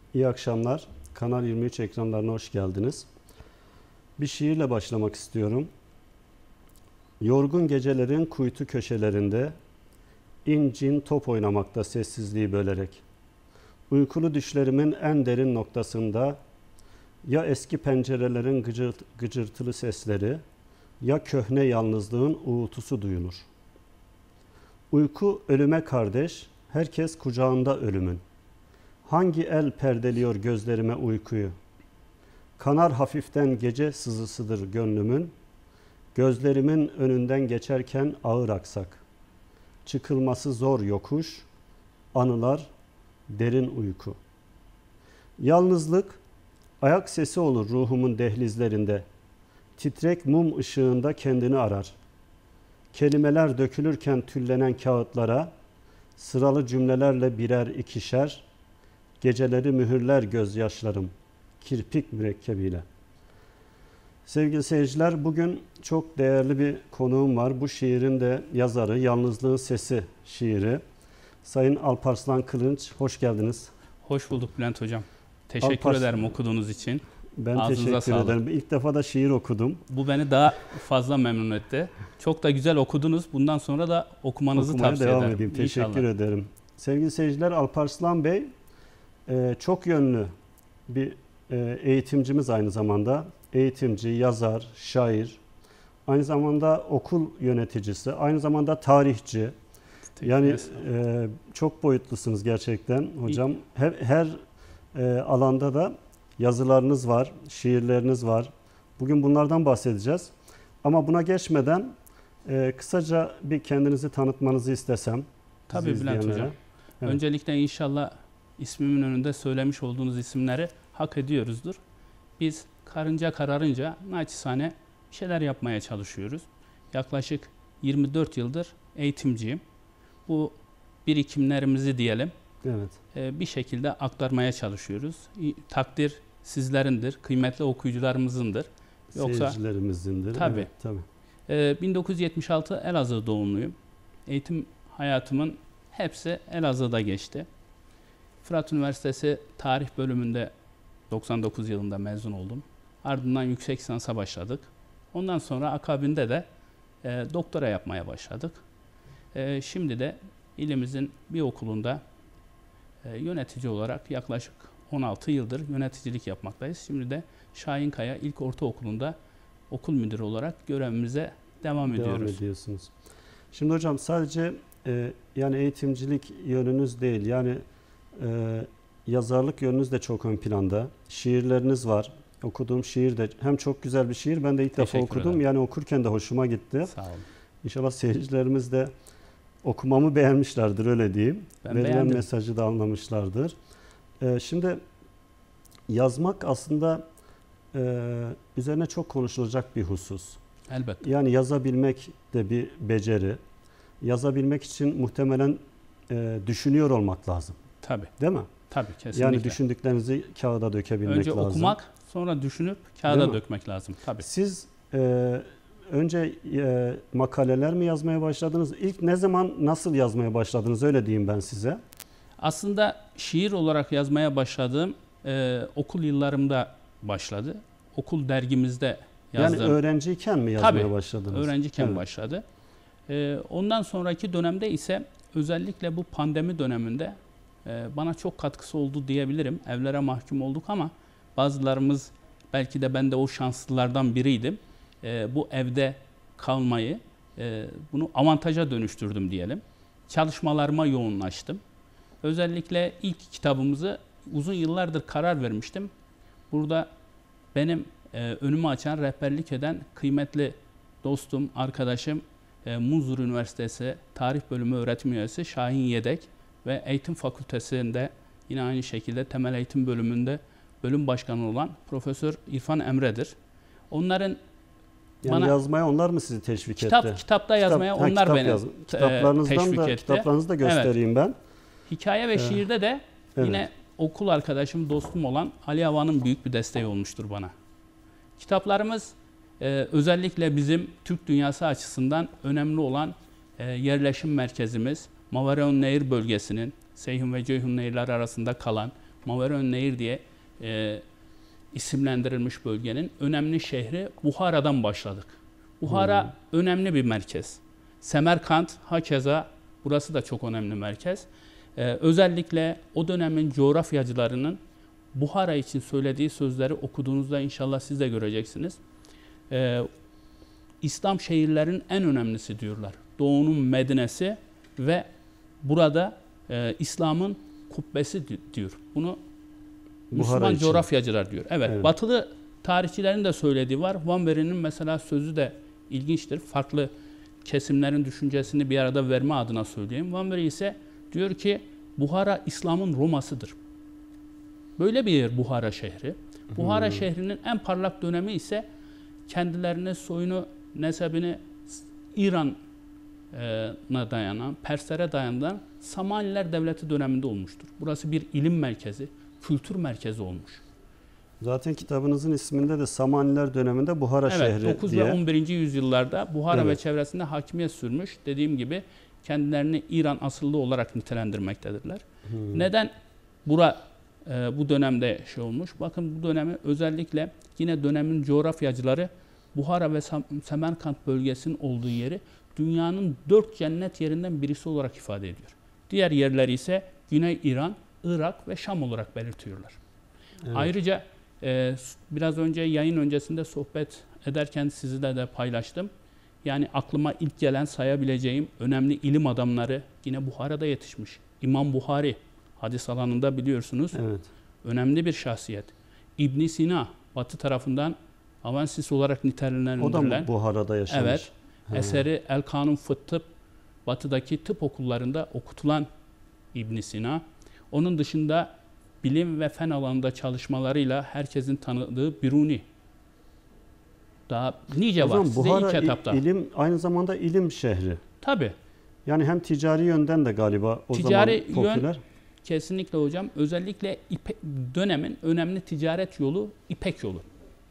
İyi akşamlar. Kanal 23 ekranlarına hoş geldiniz. Bir şiirle başlamak istiyorum. Yorgun gecelerin kuytu köşelerinde incin top oynamakta sessizliği bölerek. Uykulu düşlerimin en derin noktasında ya eski pencerelerin gıcırtılı sesleri ya köhne yalnızlığın uğultusu duyulur. Uyku ölüme kardeş, herkes kucağında ölümün. Hangi el perdeliyor gözlerime uykuyu? Kanar hafiften gece sızısıdır gönlümün. Gözlerimin önünden geçerken ağır aksak. Çıkılması zor yokuş, anılar, derin uyku. Yalnızlık, ayak sesi olur ruhumun dehlizlerinde. Titrek mum ışığında kendini arar. Kelimeler dökülürken tüllenen kağıtlara, sıralı cümlelerle birer ikişer, geceleri mühürler gözyaşlarım, kirpik mürekkebiyle. Sevgili seyirciler, bugün çok değerli bir konuğum var. Bu şiirin de yazarı, Yalnızlığın Sesi şiiri. Sayın Alparslan Kılınç, hoş geldiniz. Hoş bulduk Bülent Hocam. Teşekkür ederim okuduğunuz için. Ben Ağzınıza teşekkür sağlık. ederim. İlk defa da şiir okudum. Bu beni daha fazla memnun etti. Çok da güzel okudunuz. Bundan sonra da okumanızı Okumaya tavsiye devam ederim. edeyim. Teşekkür İnşallah. ederim. Sevgili seyirciler, Alparslan Bey çok yönlü bir eğitimcimiz aynı zamanda. Eğitimci, yazar, şair, aynı zamanda okul yöneticisi, aynı zamanda tarihçi. Yani çok boyutlusunuz gerçekten hocam. Her alanda da yazılarınız var, şiirleriniz var. Bugün bunlardan bahsedeceğiz. Ama buna geçmeden kısaca bir kendinizi tanıtmanızı istesem. Tabii Bülent Hocam. Evet. Öncelikle inşallah ismimin önünde söylemiş olduğunuz isimleri hak ediyoruzdur. Biz karınca kararınca naçizane bir şeyler yapmaya çalışıyoruz. Yaklaşık 24 yıldır eğitimciyim. Bu birikimlerimizi diyelim bir şekilde aktarmaya çalışıyoruz. Takdir sizlerindir, kıymetli okuyucularımızındır. Seyircilerimizindir. Tabii. Evet, tabii. 1976 Elazığ doğumluyum. Eğitim hayatımın hepsi Elazığ'da geçti. Fırat Üniversitesi Tarih bölümünde 99 yılında mezun oldum. Ardından yüksek lisansa başladık. Ondan sonra akabinde de doktora yapmaya başladık. Şimdi de ilimizin bir okulunda yönetici olarak yaklaşık 16 yıldır yöneticilik yapmaktayız. Şimdi de Şahinkaya İlk Ortaokulu'nda okul müdürü olarak görevimize devam ediyorsunuz. Şimdi hocam sadece yani eğitimcilik yönünüz değil, yani yazarlık yönünüz de çok ön planda. Şiirleriniz var. Okuduğum şiir de hem çok güzel bir şiir, ben de ilk defa okudum. Ederim. Yani okurken de hoşuma gitti. Sağ olun. İnşallah seyircilerimiz de okumamı beğenmişlerdir, öyle diyeyim. Verilen mesajı da anlamışlardır. Şimdi yazmak aslında üzerine çok konuşulacak bir husus. Elbette. Yani yazabilmek de bir beceri. Yazabilmek için muhtemelen düşünüyor olmak lazım. Tabii. Değil mi? Tabii, kesinlikle. Yani düşündüklerinizi kağıda dökebilmek lazım. Önce okumak, sonra düşünüp kağıda dökmek lazım. Tabii. Siz önce makaleler mi yazmaya başladınız? İlk ne zaman, nasıl yazmaya başladınız? Öyle diyeyim ben size. Aslında şiir olarak yazmaya başladığım okul yıllarımda başladı. Okul dergimizde yazdım. Yani öğrenciyken mi yazmaya başladınız? Tabii, öğrenciyken başladı. Ondan sonraki dönemde ise özellikle bu pandemi döneminde bana çok katkısı oldu diyebilirim. Evlere mahkum olduk ama bazılarımız, belki de ben de o şanslılardan biriydim. Bu evde kalmayı, bunu avantaja dönüştürdüm diyelim. Çalışmalarıma yoğunlaştım. Özellikle ilk kitabımızı uzun yıllardır karar vermiştim. Burada benim önümü açan, rehberlik eden kıymetli dostum, arkadaşım, Munzur Üniversitesi Tarih Bölümü öğretim üyesi Şahin Yedek ve Eğitim Fakültesi'nde yine aynı şekilde Temel Eğitim Bölümünde bölüm başkanı olan Profesör İrfan Emre'dir. Onların bana yazmaya onlar mı sizi teşvik etti? Kitapta yazmaya onlar beni teşvik etti. Kitaplarınızı da göstereyim ben. Hikaye ve şiirde de yine okul arkadaşım, dostum olan Ali Hava'nın büyük bir desteği olmuştur bana. Kitaplarımız özellikle bizim Türk dünyası açısından önemli olan yerleşim merkezimiz Mavareon Nehir bölgesinin Seyhun ve Ceyhun nehirleri arasında kalan Maveren-Nehir diye isimlendirilmiş bölgenin önemli şehri Buhara'dan başladık. Buhara önemli bir merkez. Semerkant hakeza, burası da çok önemli merkez. Özellikle o dönemin coğrafyacılarının Buhara için söylediği sözleri okuduğunuzda inşallah siz de göreceksiniz. İslam şehirlerin en önemlisi diyorlar. Doğu'nun Medine'si ve burada İslam'ın kubbesi diyor. Bunu Müslüman coğrafyacılar diyor. Evet, batılı tarihçilerin de söylediği var. Van Veren'in mesela sözü de ilginçtir. Farklı kesimlerin düşüncesini bir arada verme adına söyleyeyim. Van Veren ise diyor ki Buhara İslam'ın Roma'sıdır. Böyle bir yer Buhara şehri. Buhara şehrinin en parlak dönemi ise kendilerine soyunu, nesebini İran'a dayanan, Perslere dayanan Samaniler Devleti döneminde olmuştur. Burası bir ilim merkezi, kültür merkezi olmuş. Zaten kitabınızın isminde de Samaniler döneminde Buhara şehri 9 diye. ve 11. yüzyıllarda Buhara ve çevresinde hakimiyet sürmüş. Dediğim gibi kendilerini İran asıllı olarak nitelendirmektedirler. Neden bu dönemde olmuş? Bakın bu dönemi özellikle yine dönemin coğrafyacıları Buhara ve Semerkant bölgesinin olduğu yeri dünyanın 4 cennet yerinden birisi olarak ifade ediyor. Diğer yerleri ise Güney İran, Irak ve Şam olarak belirtiyorlar. Evet. Ayrıca biraz önce yayın öncesinde sohbet ederken sizle de paylaştım. Yani aklıma ilk gelen sayabileceğim önemli ilim adamları yine Buhara'da yetişmiş. İmam Buhari, hadis alanında biliyorsunuz. Evet. Önemli bir şahsiyet. İbn Sina, Batı tarafından Avensis olarak nitelendirilen. O da mı Buhara'da yaşamış? Evet. Eseri El Kanun Fıt Tıp, Batı'daki tıp okullarında okutulan İbn Sina. Onun dışında bilim ve fen alanında çalışmalarıyla herkesin tanıdığı Biruni. Daha nice var. Size Buhara ilk etapta. Aynı zamanda ilim şehri. Tabii. Yani hem ticari yönden de galiba o zaman popüler. Yön, kesinlikle hocam. Özellikle dönemin önemli ticaret yolu İpek yolu.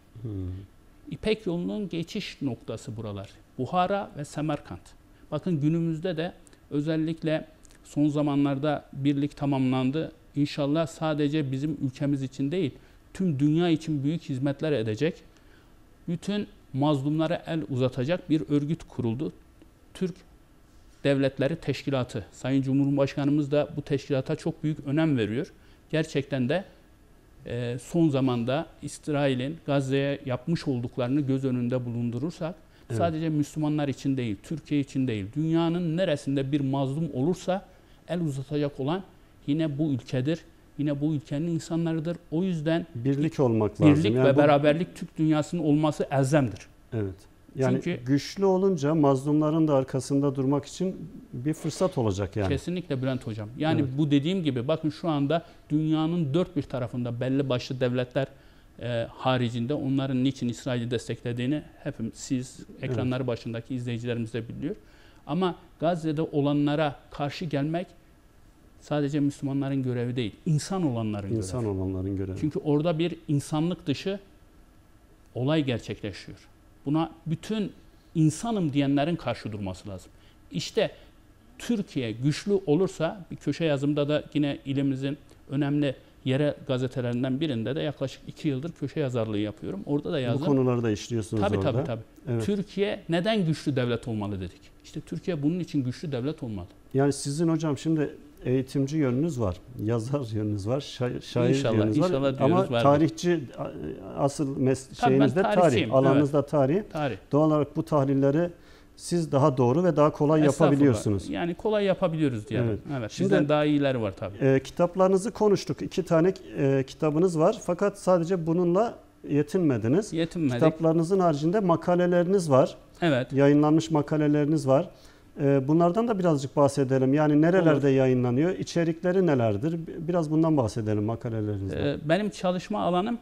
İpek yolunun geçiş noktası buralar. Buhara ve Semerkant. Bakın günümüzde de özellikle son zamanlarda birlik tamamlandı. İnşallah sadece bizim ülkemiz için değil, tüm dünya için büyük hizmetler edecek. Bütün mazlumlara el uzatacak bir örgüt kuruldu. Türk Devletleri Teşkilatı. Sayın Cumhurbaşkanımız da bu teşkilata çok büyük önem veriyor. Gerçekten de son zamanda İsrail'in Gazze'ye yapmış olduklarını göz önünde bulundurursak, sadece Müslümanlar için değil, Türkiye için değil, dünyanın neresinde bir mazlum olursa el uzatacak olan yine bu ülkedir. Yine bu ülkenin insanlarıdır. O yüzden birlik olmak lazım. Birlik ve beraberlik Türk dünyasının olması elzemdir. Evet. Yani çünkü güçlü olunca mazlumların da arkasında durmak için bir fırsat olacak yani. Kesinlikle Bülent Hocam. Yani bu dediğim gibi bakın şu anda dünyanın dört bir tarafında belli başlı devletler haricinde onların niçin İsrail'i desteklediğini hepimiz, siz ekranları başındaki izleyicilerimiz de biliyor. Ama Gazze'de olanlara karşı gelmek sadece Müslümanların görevi değil, insan olanların görevi. Çünkü orada bir insanlık dışı olay gerçekleşiyor. Buna bütün insanım diyenlerin karşı durması lazım. İşte Türkiye güçlü olursa, bir köşe yazımda da yine ilimizin önemli yerel gazetelerinden birinde de yaklaşık 2 yıldır köşe yazarlığı yapıyorum. Orada da yazdım. Bu konuları da işliyorsunuz orada. Tabii. Evet. Türkiye neden güçlü devlet olmalı dedik. İşte Türkiye bunun için güçlü devlet olmalı. Yani sizin hocam şimdi eğitimci yönünüz var, yazar yönünüz var, şair yönünüz var. Ama tarihçi asıl şeyiniz de tarih, alanınızda tarih. Doğal olarak bu tahlilleri siz daha doğru ve daha kolay yapabiliyorsunuz. Yani kolay yapabiliyoruz diyelim. Evet. Şimdi, sizden daha iyileri var tabii. Kitaplarınızı konuştuk. 2 tane kitabınız var. Fakat sadece bununla yetinmediniz. Kitaplarınızın haricinde makaleleriniz var. Evet. Yayınlanmış makaleleriniz var. Bunlardan da birazcık bahsedelim. Yani nerelerde yayınlanıyor? İçerikleri nelerdir? Biraz bundan bahsedelim makalelerinizde. Benim çalışma alanım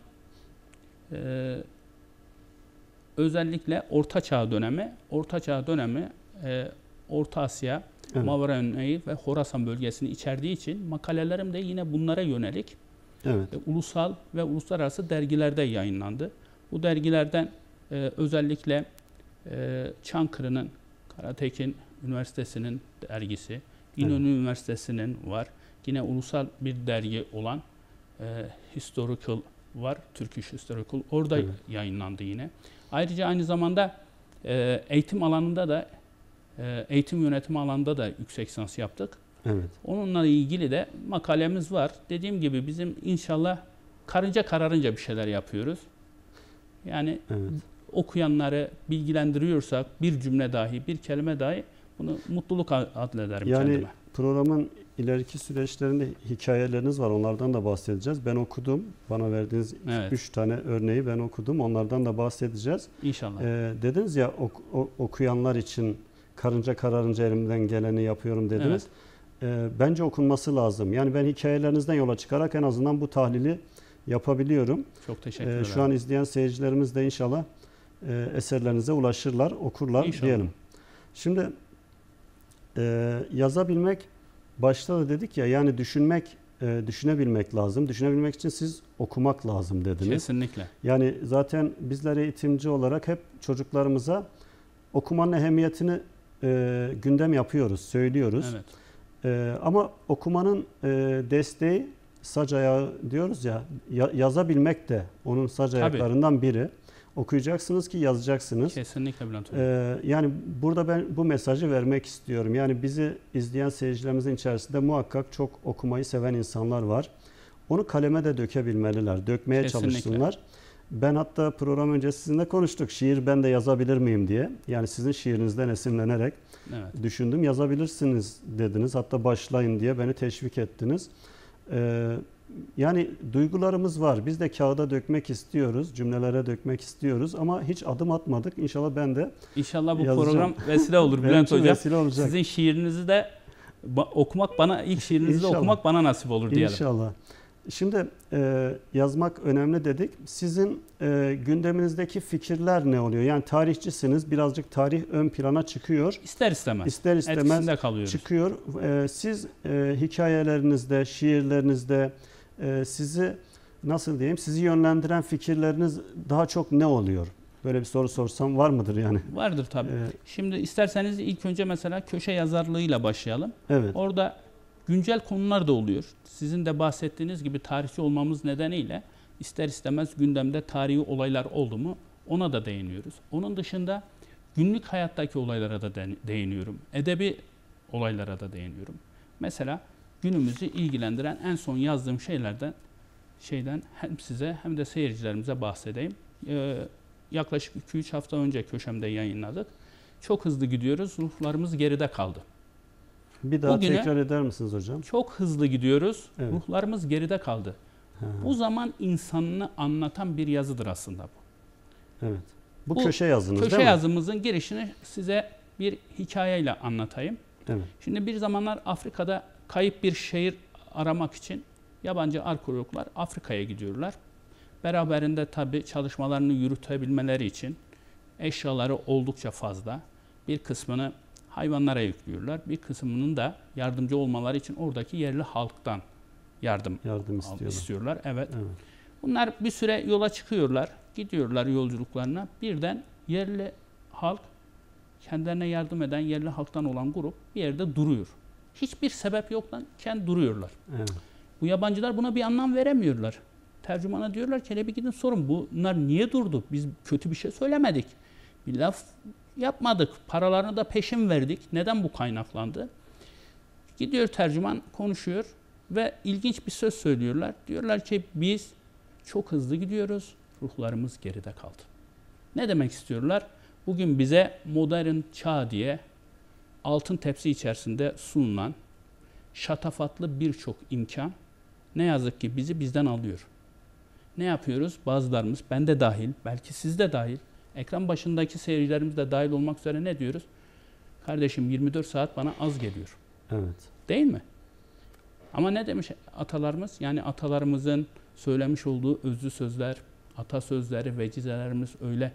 özellikle Orta Çağ dönemi. Orta Çağ dönemi Orta Asya, Maveren-Nehir ve Horasan bölgesini içerdiği için makalelerim de yine bunlara yönelik ulusal ve uluslararası dergilerde yayınlandı. Bu dergilerden özellikle Çankırı'nın Karatekin Üniversitesi'nin dergisi, İnönü Üniversitesi'nin var. Yine ulusal bir dergi olan Historical var, Turkish Historical. Orada Evet. yayınlandı yine. Ayrıca aynı zamanda eğitim alanında da eğitim yönetimi alanında da yüksek lisans yaptık. Evet. Onunla ilgili de makalemiz var. Dediğim gibi bizim inşallah karınca kararınca bir şeyler yapıyoruz. Yani Evet. okuyanları bilgilendiriyorsak bir cümle dahi, bir kelime dahi bunu mutluluk adlederim Yani kendime. programın ileriki süreçlerinde hikayeleriniz var. Onlardan da bahsedeceğiz. Ben okudum. Bana verdiğiniz Evet. 3 tane örneği ben okudum. Onlardan da bahsedeceğiz. İnşallah. Dediniz ya okuyanlar için karınca kararınca elimden geleni yapıyorum dediniz. Bence okunması lazım. Yani ben hikayelerinizden yola çıkarak en azından bu tahlili yapabiliyorum. Çok teşekkür ederim. Şu an izleyen seyircilerimiz de inşallah eserlerinize ulaşırlar, okurlar İnşallah. diyelim. Şimdi yazabilmek, başta da dedik ya, yani düşünebilmek lazım. Düşünebilmek için siz okumak lazım dediniz. Kesinlikle. Yani zaten bizler eğitimci olarak hep çocuklarımıza okumanın ehemmiyetini gündem yapıyoruz, söylüyoruz. Evet. Ama okumanın desteği, sac ayağı diyoruz ya, yazabilmek de onun sac ayaklarından biri. Okuyacaksınız ki yazacaksınız. Kesinlikle Bülent Hocam. Yani burada ben bu mesajı vermek istiyorum. Yani bizi izleyen seyircilerimizin içerisinde muhakkak çok okumayı seven insanlar var. Onu kaleme de dökebilmeliler, dökmeye Kesinlikle. çalışsınlar. Ben hatta program önce sizinle konuştuk. Şiir ben de yazabilir miyim diye. Yani sizin şiirinizden esinlenerek Evet. düşündüm. Yazabilirsiniz dediniz. Hatta başlayın diye beni teşvik ettiniz. Yani duygularımız var. Biz de kağıda dökmek istiyoruz. Cümlelere dökmek istiyoruz ama hiç adım atmadık. İnşallah ben de İnşallah bu yazacağım. program vesile olur Benim Bülent için Hocam. vesile olacak. Sizin şiirinizi de okumak bana, ilk şiirinizi de İnşallah. okumak bana nasip olur diyelim. İnşallah. Şimdi yazmak önemli dedik. Sizin gündeminizdeki fikirler ne oluyor? Yani tarihçisiniz. Birazcık tarih ön plana çıkıyor. İster istemez. İster istemez Etkisinde kalıyoruz. çıkıyor. Siz hikayelerinizde, şiirlerinizde sizi nasıl diyeyim? Sizi yönlendiren fikirleriniz daha çok ne oluyor? Böyle bir soru sorsam var mıdır yani? Vardır tabii. Şimdi isterseniz ilk önce mesela köşe yazarlığıyla başlayalım. Evet. Orada güncel konular da oluyor. Sizin de bahsettiğiniz gibi tarihçi olmamız nedeniyle ister istemez gündemde tarihi olaylar oldu mu ona da değiniyoruz. Onun dışında günlük hayattaki olaylara da değiniyorum. Edebi olaylara da değiniyorum. Mesela günümüzü ilgilendiren en son yazdığım şeyden hem size hem de seyircilerimize bahsedeyim. Yaklaşık 2-3 hafta önce köşemde yayınladık. Çok hızlı gidiyoruz. Ruhlarımız geride kaldı. Bir daha Bugüne tekrar eder misiniz hocam? çok hızlı gidiyoruz. Evet. Ruhlarımız geride kaldı. Ha, Bu zaman insanını anlatan bir yazıdır aslında bu. evet. Bu Bu köşe yazınız Köşe değil mi? yazımızın girişini size bir hikayeyle anlatayım. Evet. Şimdi bir zamanlar Afrika'da kayıp bir şehir aramak için yabancı arkeologlar Afrika'ya gidiyorlar. Beraberinde tabii çalışmalarını yürütebilmeleri için eşyaları oldukça fazla. Bir kısmını hayvanlara yüklüyorlar. Bir kısmının da yardımcı olmaları için oradaki yerli halktan yardım istiyorlar. Evet. Evet. Bunlar bir süre yola çıkıyorlar. Gidiyorlar yolculuklarına. Birden yerli halk, kendilerine yardım eden yerli halktan olan grup bir yerde duruyor. Hiçbir sebep yokken duruyorlar. Evet. Bu yabancılar buna bir anlam veremiyorlar. Tercümana diyorlar ki hele bir gidin sorun, bunlar niye durdu? Biz kötü bir şey söylemedik. Bir laf yapmadık. Paralarını da peşin verdik. Neden bu kaynaklandı? Gidiyor tercüman konuşuyor ve ilginç bir söz söylüyorlar. Diyorlar ki biz çok hızlı gidiyoruz. Ruhlarımız geride kaldı. Ne demek istiyorlar? Bugün bize modern çağ diye altın tepsi içerisinde sunulan şatafatlı birçok imkan ne yazık ki bizi bizden alıyor. Ne yapıyoruz? Bazılarımız, ben de dahil, belki siz de dahil, ekran başındaki seyircilerimiz de dahil olmak üzere ne diyoruz? Kardeşim 24 saat bana az geliyor. Evet. Değil mi? Ama ne demiş atalarımız? Yani atalarımızın söylemiş olduğu özlü sözler, atasözleri, vecizelerimiz öyle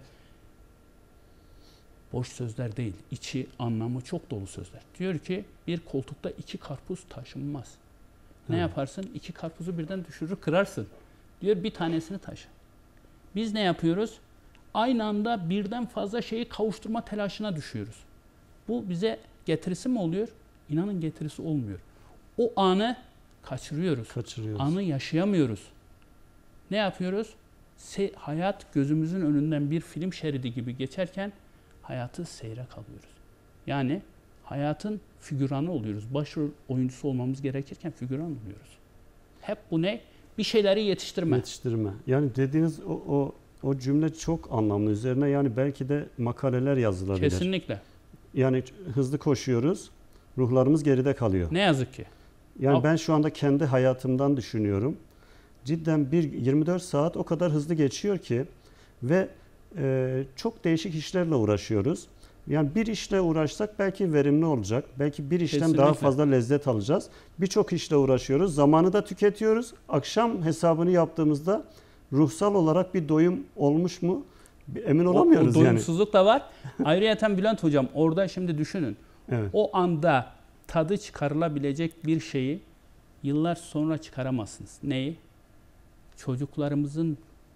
boş sözler değil. İçi, anlamı çok dolu sözler. Diyor ki bir koltukta 2 karpuz taşınmaz. Ne yaparsın? 2 karpuzu birden düşürür, kırarsın. Diyor bir tanesini taşı. Biz ne yapıyoruz? Aynı anda birden fazla şeyi kavuşturma telaşına düşüyoruz. Bu bize getirisi mi oluyor? İnanın getirisi olmuyor. O anı kaçırıyoruz. Kaçırıyoruz. Anı yaşayamıyoruz. Ne yapıyoruz? Hayat gözümüzün önünden bir film şeridi gibi geçerken hayatı seyre kalıyoruz. Yani hayatın figüranı oluyoruz. Başrol oyuncusu olmamız gerekirken figüran oluyoruz. Hep bu ne? Bir şeyleri yetiştirme. Yetiştirme. Yani dediğiniz o cümle çok anlamlı. Üzerine yani belki de makaleler yazılabilir. Kesinlikle. Yani hızlı koşuyoruz. Ruhlarımız geride kalıyor. Ne yazık ki. Yani ben şu anda kendi hayatımdan düşünüyorum. Cidden 24 saat o kadar hızlı geçiyor ki ve çok değişik işlerle uğraşıyoruz. Yani bir işle uğraşsak belki verimli olacak. Belki bir işten daha fazla lezzet alacağız. Birçok işle uğraşıyoruz. Zamanı da tüketiyoruz. Akşam hesabını yaptığımızda ruhsal olarak bir doyum olmuş mu emin olamıyoruz o doyumsuzluk da var. Ayrıyeten Bülent Hocam orada şimdi düşünün. Evet. O anda tadı çıkarılabilecek bir şeyi yıllar sonra çıkaramazsınız. Neyi? Çocuklarımızın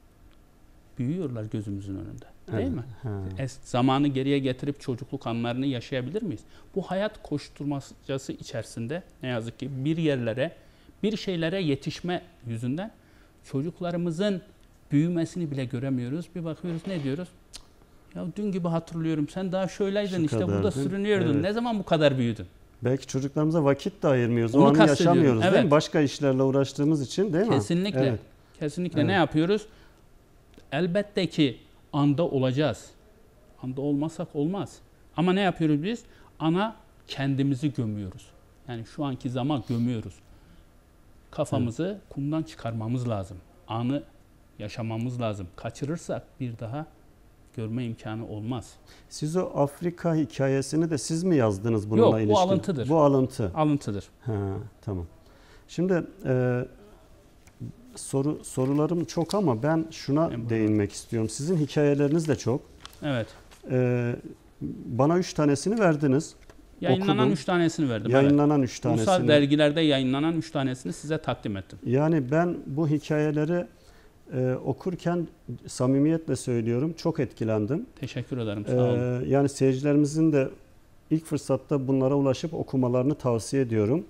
büyüyorlar gözümüzün önünde. Değil mi? Zamanı geriye getirip çocukluk anlarını yaşayabilir miyiz? Bu hayat koşturmacası içerisinde ne yazık ki bir yerlere, bir şeylere yetişme yüzünden çocuklarımızın büyümesini bile göremiyoruz. Bir bakıyoruz ne diyoruz? Ya dün gibi hatırlıyorum. Sen daha şöyleydin işte burada sürünüyordun. Evet. Ne zaman bu kadar büyüdün? Belki çocuklarımıza vakit de ayırmıyoruz. O anı yaşamıyoruz evet. Değil mi? Başka işlerle uğraştığımız için değil mi? Kesinlikle. Evet. Kesinlikle. Evet. Ne yapıyoruz? Elbette ki anda olacağız. Anda olmasak olmaz. Ama ne yapıyoruz biz? Ana kendimizi gömüyoruz. Yani şu anki zaman gömüyoruz. Kafamızı kumdan çıkarmamız lazım. Anı yaşamamız lazım. Kaçırırsak bir daha görme imkanı olmaz. Siz o Afrika hikayesini de siz mi yazdınız bununla ilişkin? Yok, bu alıntıdır. Bu alıntı. Alıntıdır. Tamam. Şimdi sorularım çok ama ben şuna değinmek istiyorum. Sizin hikayeleriniz de çok. Evet. Bana 3 tanesini verdiniz. Yayınlanan 3 tanesini verdim. Yayınlanan 3 tanesini. Ulusal dergilerde yayınlanan 3 tanesini size takdim ettim. Yani ben bu hikayeleri okurken samimiyetle söylüyorum çok etkilendim. Teşekkür ederim. Sağ olun. Yani seyircilerimizin de ilk fırsatta bunlara ulaşıp okumalarını tavsiye ediyorum.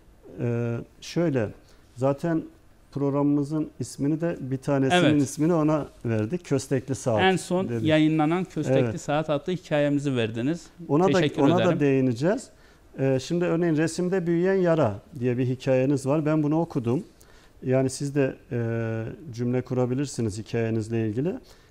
Şöyle zaten programımızın ismini de bir tanesinin ismini ona verdik. Köstekli Saat. En son dedik. Yayınlanan Köstekli Saat adlı hikayemizi verdiniz. Ona da değineceğiz. Şimdi örneğin Resimde Büyüyen Yara diye bir hikayeniz var. Ben bunu okudum. Yani siz de cümle kurabilirsiniz hikayenizle ilgili.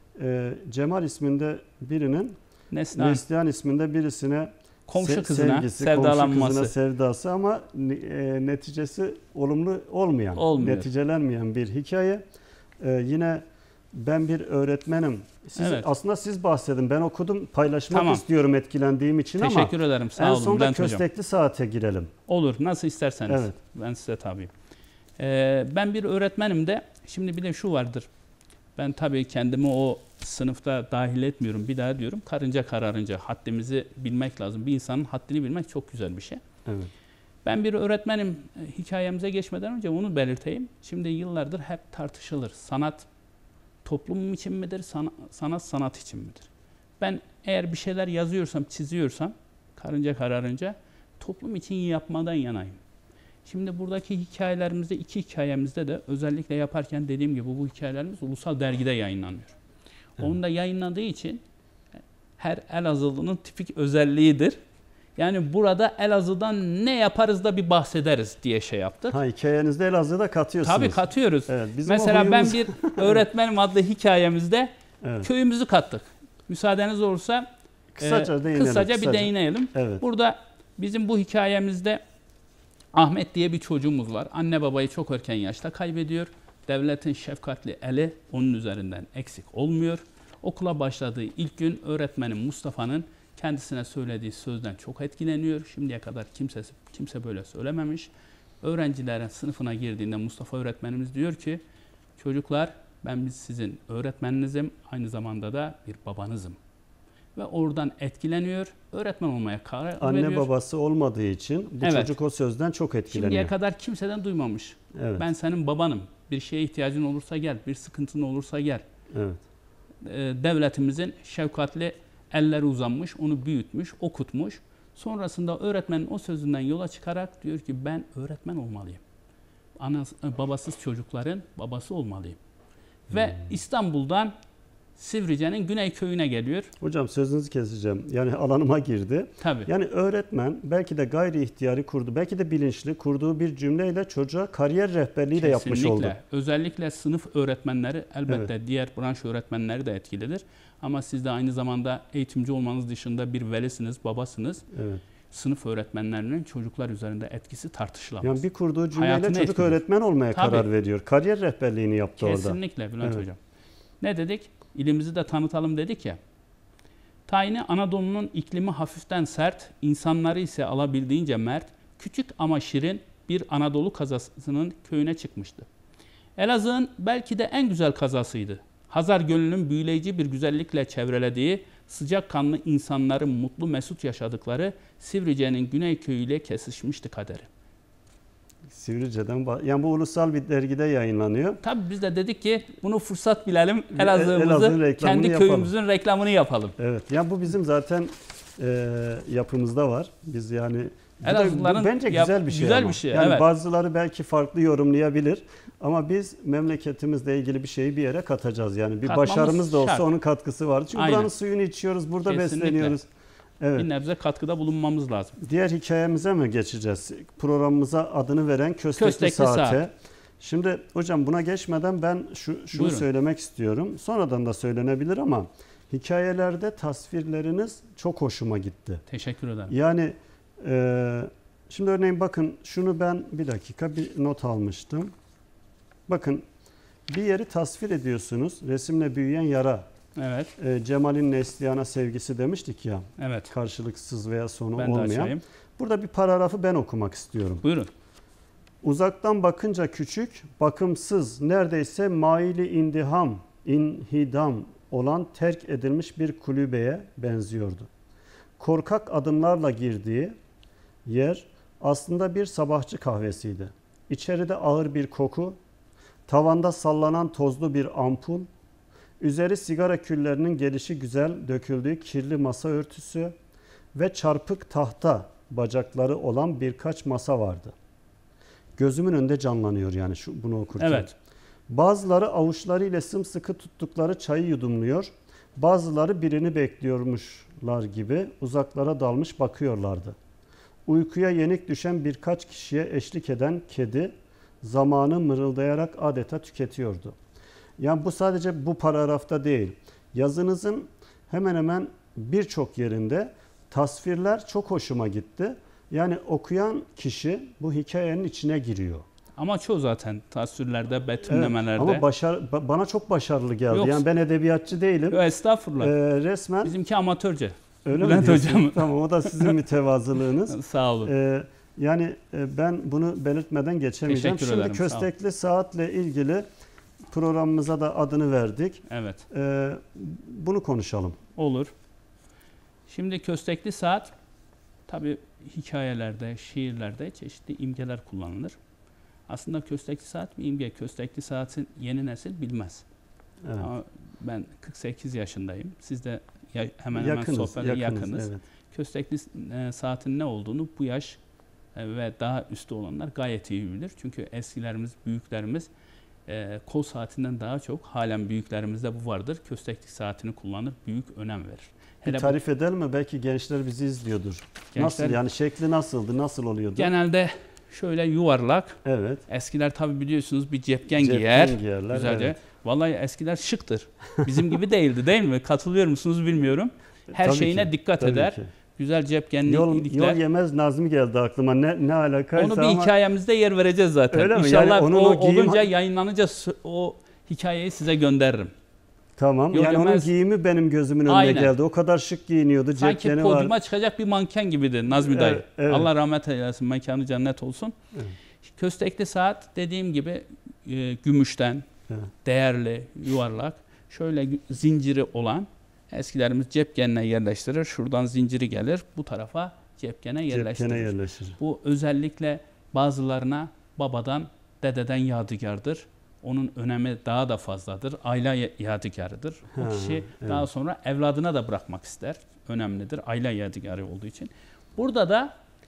Cemal isminde birinin Neslihan isminde birisine komşu kızına sevdalanması. Komşu kızına sevdası ama neticesi olumlu olmuyor. Neticelenmeyen bir hikaye. Yine ben bir öğretmenim. Aslında siz bahsedin. Ben okudum, paylaşmak istiyorum etkilendiğim için Teşekkür ederim. Sağ olun. En sonunda Köstekli Saat'e girelim. Olur. Nasıl isterseniz. Evet. Ben size tabii. Ben bir öğretmenim de şimdi bir de şu vardır. Ben tabii kendimi o sınıfta dahil etmiyorum. Bir daha diyorum karınca kararınca haddimizi bilmek lazım. Bir insanın haddini bilmek çok güzel bir şey. Evet. Ben bir öğretmenim hikayemize geçmeden önce onu belirteyim. Şimdi yıllardır hep tartışılır. Sanat toplum için midir? Sanat için midir? Ben eğer bir şeyler yazıyorsam, çiziyorsam karınca kararınca toplum için yapmadan yanayım. Şimdi buradaki hikayelerimizde, 2 hikayemizde de özellikle yaparken dediğim gibi bu hikayelerimiz ulusal dergide yayınlanıyor. Evet. Onu da yayınladığı için her Elazığlı'nın tipik özelliğidir. Yani burada Elazığ'dan ne yaparız da bir bahsederiz diye şey yaptık. Hikayenizde Elazığ'da katıyorsunuz. Tabii katıyoruz. Evet, mesela ben bir öğretmenim adlı hikayemizde köyümüzü kattık. Müsaadeniz olursa kısaca bir değinelim. Evet. Burada bizim bu hikayemizde Ahmet diye bir çocuğumuz var. Anne babayı çok erken yaşta kaybediyor. Devletin şefkatli eli onun üzerinden eksik olmuyor. Okula başladığı ilk gün öğretmenim Mustafa'nın kendisine söylediği sözden çok etkileniyor. Şimdiye kadar kimse böyle söylememiş. Öğrencilerin sınıfına girdiğinde Mustafa öğretmenimiz diyor ki çocuklar ben sizin öğretmeninizim, aynı zamanda da bir babanızım. Ve oradan etkileniyor. Öğretmen olmaya karar veriyor. Anne babası olmadığı için bu çocuk o sözden çok etkileniyor. Şimdiye kadar kimseden duymamış. Evet. Ben senin babanım. Bir şeye ihtiyacın olursa gel. Bir sıkıntın olursa gel. Evet. Devletimizin şefkatli elleri uzanmış, onu büyütmüş, okutmuş. Sonrasında öğretmenin o sözünden yola çıkarak diyor ki ben öğretmen olmalıyım. babasız çocukların babası olmalıyım. Ve İstanbul'dan Sivrice'nin Güney Köyü'ne geliyor. Hocam sözünüzü keseceğim. Yani alanıma girdi. Tabii. Yani öğretmen belki de gayri ihtiyari kurdu, belki de bilinçli kurduğu bir cümleyle çocuğa kariyer rehberliği de yapmış oldu. Özellikle sınıf öğretmenleri elbette diğer branş öğretmenleri de etkilidir. Ama siz de aynı zamanda eğitimci olmanız dışında bir velisiniz, babasınız. Evet. Sınıf öğretmenlerinin çocuklar üzerinde etkisi tartışılamaz. Yani bir kurduğu cümleyle Hayatını çocuk etkiliyor. öğretmen olmaya karar veriyor. Kariyer rehberliğini yaptı orada. Kesinlikle Bülent Hocam. Ne dedik? İlimizi de tanıtalım dedik ya. Tayini Anadolu'nun iklimi hafiften sert, insanları ise alabildiğince mert, küçük ama şirin bir Anadolu kazasının köyüne çıkmıştı. Elazığ'ın belki de en güzel kazasıydı. Hazar Gölü'nün büyüleyici bir güzellikle çevrelediği, sıcakkanlı insanların mutlu mesut yaşadıkları Sivrice'nin Güney Köyü'yle kesişmişti kaderi. Sivrice'den, yani bu ulusal bir dergide yayınlanıyor. Tabii biz de dedik ki bunu fırsat bilelim, Elazığ'ımızı, kendi köyümüzün reklamını yapalım. Evet, yani bu bizim zaten yapımızda var. Biz yani Elazığlıların bence güzel bir şey. Güzel bir şey. Yani evet. Bazıları belki farklı yorumlayabilir ama biz memleketimizle ilgili bir şeyi bir yere katacağız. Yani bir Katmamız başarımız da olsa şart. onun katkısı var. Çünkü Aynen. buranın suyunu içiyoruz, burada Kesinlikle. besleniyoruz. Evet. Bir nebze katkıda bulunmamız lazım. Diğer hikayemize mi geçeceğiz? Programımıza adını veren Köstekli Saat'e. Şimdi hocam buna geçmeden ben şunu söylemek istiyorum. Sonradan da söylenebilir ama hikayelerde tasvirleriniz çok hoşuma gitti. Teşekkür ederim. Yani şimdi örneğin bakın şunu ben bir not almıştım. Bakın bir yeri tasvir ediyorsunuz. Resimle büyüyen yara. Evet. Cemal'in Neslihan'a sevgisi demiştik ya. Evet. Karşılıksız veya sonu ben olmayan. Burada bir paragrafı ben okumak istiyorum. Buyurun. Uzaktan bakınca küçük, bakımsız, neredeyse maili inhidam olan terk edilmiş bir kulübeye benziyordu. Korkak adımlarla girdiği yer aslında bir sabahçı kahvesiydi. İçeride ağır bir koku, tavanda sallanan tozlu bir ampul, üzeri sigara küllerinin gelişi güzel döküldüğü kirli masa örtüsü ve çarpık tahta bacakları olan birkaç masa vardı. Gözümün önünde canlanıyor yani bunu okurken. Evet. Bazıları avuçlarıyla sımsıkı tuttukları çayı yudumluyor, bazıları birini bekliyormuşlar gibi uzaklara dalmış bakıyorlardı. Uykuya yenik düşen birkaç kişiye eşlik eden kedi zamanı mırıldayarak adeta tüketiyordu. Yani bu sadece bu paragrafta değil. Yazınızın hemen hemen birçok yerinde tasvirler çok hoşuma gitti. Yani okuyan kişi bu hikayenin içine giriyor. Ama çoğu zaten tasvirlerde, betimlemelerde. Evet, ama bana çok başarılı geldi. Yok. Yani ben edebiyatçı değilim. Yok, estağfurullah. Resmen. Bizimki amatörce. Öyle mi diyorsun? Tamam, o da sizin mütevazılığınız. Sağ olun. Yani ben bunu belirtmeden geçemeyeceğim. Teşekkür ederim. Şimdi Köstekli Saat'le ilgili programımıza da adını verdik. Evet. Bunu konuşalım. Olur. Şimdi Köstekli Saat, tabii hikayelerde, şiirlerde çeşitli imgeler kullanılır. Aslında Köstekli Saat bir imge. Köstekli Saat'in yeni nesil bilmez. Evet. Ama ben 48 yaşındayım. Siz de hemen sohbete yakınız. Evet. Köstekli Saat'in ne olduğunu bu yaş ve daha üstü olanlar gayet iyi bilir. Çünkü eskilerimiz, büyüklerimiz kol saatinden daha çok, halen büyüklerimizde bu vardır. Köstekli saatini kullanır, büyük önem verir. Bir tarif edelim mi? Belki gençler bizi izliyordur. Gençler, nasıl yani, şekli nasıldı? Nasıl oluyordu? Genelde şöyle yuvarlak. Evet. Eskiler tabii biliyorsunuz bir cepken giyer. Giyerler. Güzelce. Evet. Vallahi eskiler şıktır. Bizim gibi değildi, değil mi? Katılıyor musunuz bilmiyorum. Her tabii şeyine ki, dikkat eder. Ki. Güzel cepkenli iyilikler. Yol yemez Nazmi geldi aklıma. Ne alakaysa onu bir hikayemizde yer vereceğiz zaten. Öyle mi? İnşallah yani olunca, yayınlanınca o hikayeyi size gönderirim. Tamam. Yani onun giyimi benim gözümün önüne geldi. O kadar şık giyiniyordu. Sanki podyuma çıkacak bir manken gibiydi Nazmi dayı. Evet. Allah rahmet eylesin. Mekanı cennet olsun. Evet. Köstekli saat dediğim gibi gümüşten, değerli, yuvarlak, şöyle zinciri olan, eskilerimiz cepkenine yerleştirir. Şuradan zinciri gelir. Bu tarafa cepkene yerleştirir. Bu özellikle bazılarına babadan, dededen yadigardır. Onun önemi daha da fazladır. Aile yadigarıdır. O kişi daha sonra evladına da bırakmak ister. Önemlidir. Aile yadigarı olduğu için. Burada da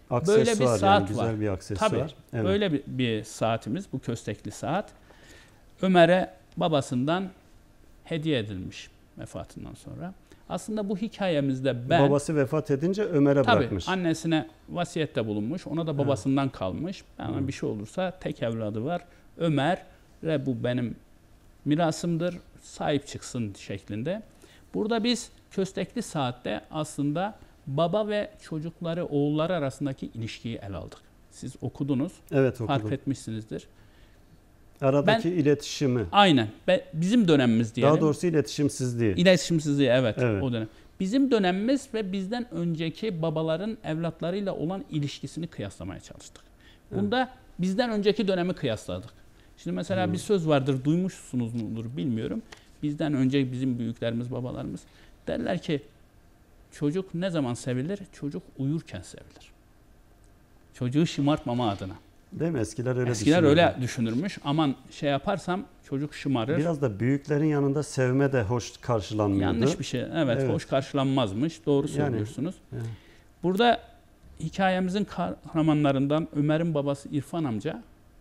Aksesuar, böyle bir saat var. Güzel bir aksesuar. Tabii, evet. böyle bir saatimiz, bu köstekli saat. Ömer'e babasından hediye edilmiş vefatından sonra. Aslında bu hikayemizde Babası vefat edince Ömer'e bırakmış. Tabii annesine vasiyette bulunmuş. Ona da babasından kalmış. Bana bir şey olursa tek evladı var. Ömer'e bu benim mirasımdır. Sahip çıksın şeklinde. Burada biz köstekli saatte aslında baba ve çocukları, oğulları arasındaki ilişkiyi ele aldık. Siz okudunuz. Evet, okudum. Fark etmişsinizdir. Aradaki iletişimi. Aynen. Bizim dönemimiz diyelim. Daha doğrusu iletişimsizliği. İletişimsizliği, evet, evet. o dönem. Bizim dönemimiz ve bizden önceki babaların evlatlarıyla olan ilişkisini kıyaslamaya çalıştık. Bunda bizden önceki dönemi kıyasladık. Şimdi mesela bir söz vardır, duymuşsunuz mudur bilmiyorum. Bizden önce bizim büyüklerimiz, babalarımız derler ki çocuk ne zaman sevilir? Çocuk uyurken sevilir. Çocuğu şımartmama adına. Değil mi? Eskiler öyle düşünürmüş. Aman şey yaparsam çocuk şımarır. Biraz da büyüklerin yanında sevme de hoş karşılanmıyordu. Yanlış bir şey. Evet. Hoş karşılanmazmış. Doğru söylüyorsunuz. Evet. Burada hikayemizin kahramanlarından Ömer'in babası İrfan amca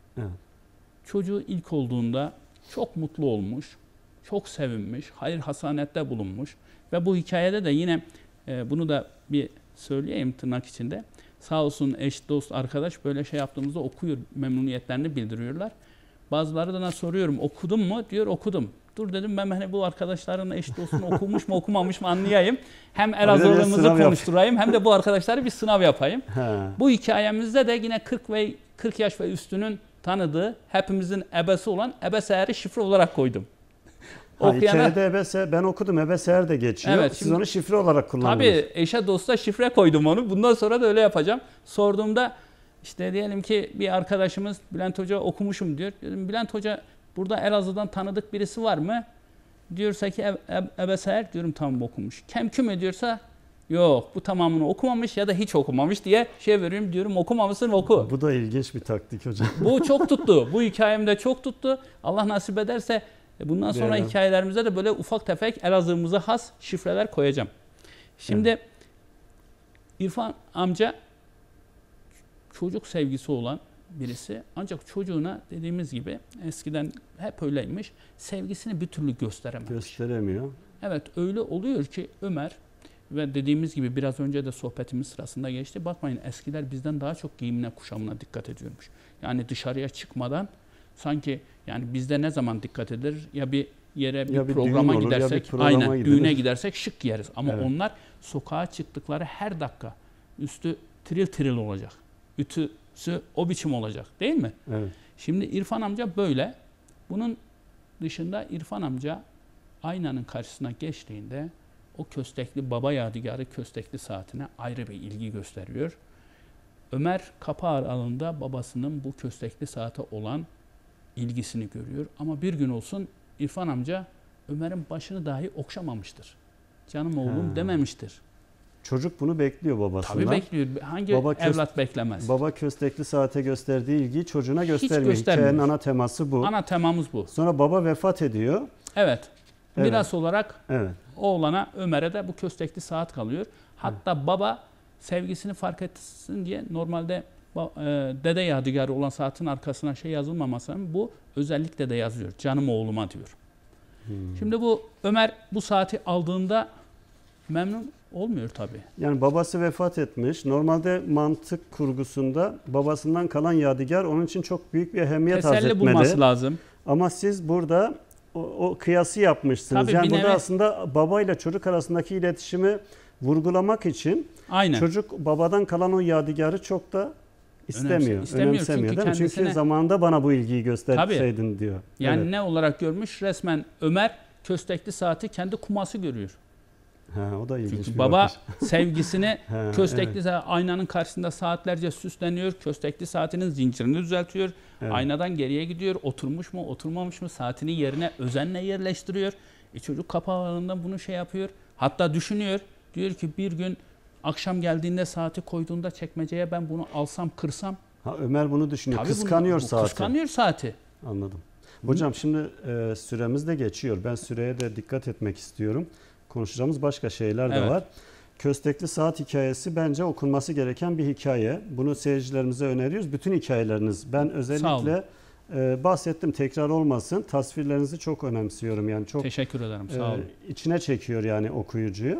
çocuğu ilk olduğunda çok mutlu olmuş, çok sevinmiş, hayır hasanette bulunmuş ve bu hikayede de yine bunu da bir söyleyeyim tırnak içinde. Sağ olsun eş, dost, arkadaş böyle şey yaptığımızda okuyor, memnuniyetlerini bildiriyorlar. Bazılarına soruyorum, okudun mu? Diyor, okudum. Dur dedim, ben hani bu arkadaşların eş dostunu okumuş mu okumamış mı anlayayım. Hem Elazığlığımızı konuşturayım hem de bu arkadaşları bir sınav yapayım. Bu hikayemizde de yine 40 yaş ve üstünün tanıdığı, hepimizin ebesi olan Ebe Seher'i şifre olarak koydum. Hikayede Ebe, ben okudum, Ebe Seher de geçiyor. Evet, siz onu şifre olarak kullandınız. Tabii eşe dosta şifre koydum onu. Bundan sonra da öyle yapacağım. Sorduğumda işte diyelim ki bir arkadaşımız Bülent Hoca okumuşum diyor. Dedim, Bülent Hoca burada Elazığ'dan tanıdık birisi var mı? Diyorsa ki Ebe Seher, diyorum tamam okumuş. Kemküm ediyorsa yok bu tamamını okumamış ya da hiç okumamış diye şey veriyorum, diyorum okumamışsın oku. Bu da ilginç bir taktik hocam. Bu çok tuttu. Bu hikayemde çok tuttu. Allah nasip ederse bundan sonra hikayelerimizde de böyle ufak tefek Elazığ'ımıza has şifreler koyacağım. Şimdi İrfan amca çocuk sevgisi olan birisi, ancak çocuğuna dediğimiz gibi eskiden hep öyleymiş, sevgisini bir türlü gösteremiyor. Evet, öyle oluyor ki Ömer ve dediğimiz gibi biraz önce de sohbetimiz sırasında geçti. Bakmayın, eskiler bizden daha çok giyimine, kuşamına dikkat ediyormuş. Yani dışarıya çıkmadan sanki, yani bizde ne zaman dikkat edilir? Ya bir yere bir programa olur, gidersek, düğüne gidersek şık giyeriz. Ama onlar sokağa çıktıkları her dakika üstü tiril tiril olacak. Ütüsü o biçim olacak, değil mi? Evet. Şimdi İrfan amca böyle. Bunun dışında İrfan amca aynanın karşısına geçtiğinde o köstekli baba yadigarı köstekli saatine ayrı bir ilgi gösteriyor. Ömer kapı aralığında babasının bu köstekli saate olan ilgisini görüyor. Ama bir gün olsun İrfan amca Ömer'in başını dahi okşamamıştır. Canım oğlum dememiştir. Çocuk bunu bekliyor babasından. Tabii bekliyor. Hangi evlat beklemez? Baba köstekli saate gösterdiği ilgiyi çocuğuna göstermiyor. Hikayenin ana teması bu. Ana temamız bu. Sonra baba vefat ediyor. Evet. Miras olarak oğlana, Ömer'e de bu köstekli saat kalıyor. Hatta baba sevgisini fark etsin diye normalde dede yadigarı olan saatin arkasına şey yazılmamasının bu özellikle de yazıyor. Canım oğluma diyor. Şimdi bu Ömer bu saati aldığında memnun olmuyor tabii. Yani babası vefat etmiş. Normalde mantık kurgusunda babasından kalan yadigar onun için çok büyük bir ehemmiyet arz etmedi. Teselli bulması lazım. Ama siz burada o kıyası yapmışsınız. Tabii, yani burada aslında baba ile çocuk arasındaki iletişimi vurgulamak için çocuk babadan kalan o yadigarı çok da önemsemiyor. Çünkü değil mi? Çünkü zamanında bana bu ilgiyi gösterseydin diyor. Yani ne olarak görmüş? Resmen Ömer köstekli saati kendi kuması görüyor. O da ilginç. Çünkü baba sevgisini köstekli aynanın karşısında saatlerce süsleniyor. Köstekli saatinin zincirini düzeltiyor. Aynadan geriye gidiyor. Oturmuş mu, oturmamış mı saatini yerine özenle yerleştiriyor. Çocuk kapağında bunu şey yapıyor. Hatta düşünüyor. Diyor ki bir gün akşam geldiğinde saati koyduğunda çekmeceye ben bunu alsam, kırsam. Ömer bunu düşünüyor. Kıskanıyor saati. Kıskanıyor saati. Anladım. Hocam şimdi süremiz de geçiyor. Ben süreye de dikkat etmek istiyorum. Konuşacağımız başka şeyler de var. Köstekli Saat hikayesi bence okunması gereken bir hikaye. Bunu seyircilerimize öneriyoruz. Bütün hikayeleriniz. Ben özellikle bahsettim, tekrar olmasın. Tasvirlerinizi çok önemsiyorum. Yani çok teşekkür ederim. Sağ olun. İçine çekiyor yani okuyucuyu.